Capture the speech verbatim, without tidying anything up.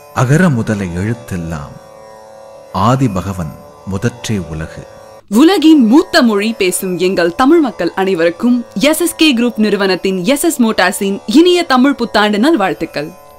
அகர முதல எழுத்தெல்லாம் ஆதி பகவன் முதற்றே உலகு. உலகின் மூத்த மொழி பேசும் எங்கள் தமிழ் மக்கள் அனைவருக்கும் எஸ் எஸ் கே குரூப் நிறுவனத்தின் எஸ் எஸ் மோட்டார்ஸின் இனிய தமிழ் புத்தாண்டு நல்வாழ்த்துக்கள்.